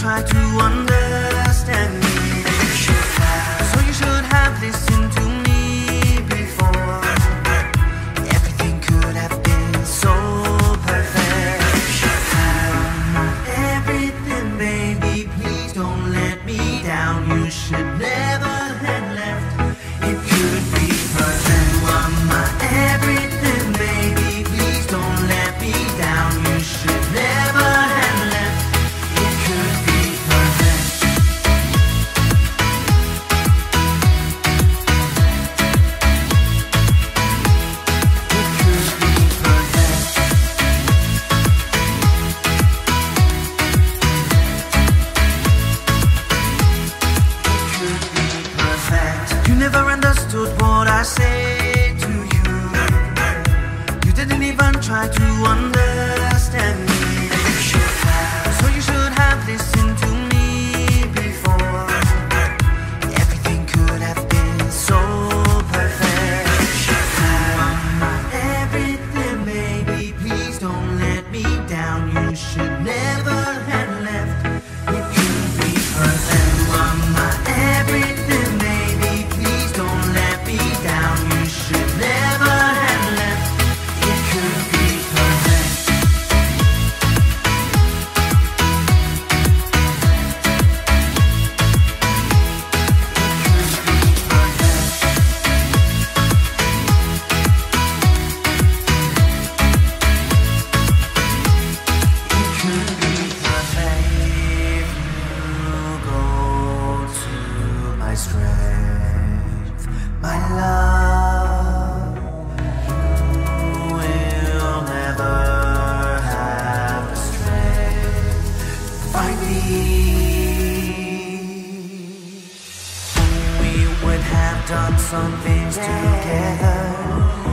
try to understand me. So you should have listened to me before. Everything could have been so perfect. Everything, baby, please don't let me down. You should never have left. It could be perfect. You are my everything, baby, please don't let me down. You should never have left. It could be perfect. It could be perfect. It could be perfect. You never understood what I say to you. You didn't even try to understand me. So you should have listened to me before. Everything could have been so perfect. You are my everything, baby, please don't let me down. You should never have left. It could be perfect. You are my everything, baby, please don't let me down. You should never have left. It could be perfect. It could be perfect. If you go to my strength, my love, you will never have the strength to find me. We would have done some things together.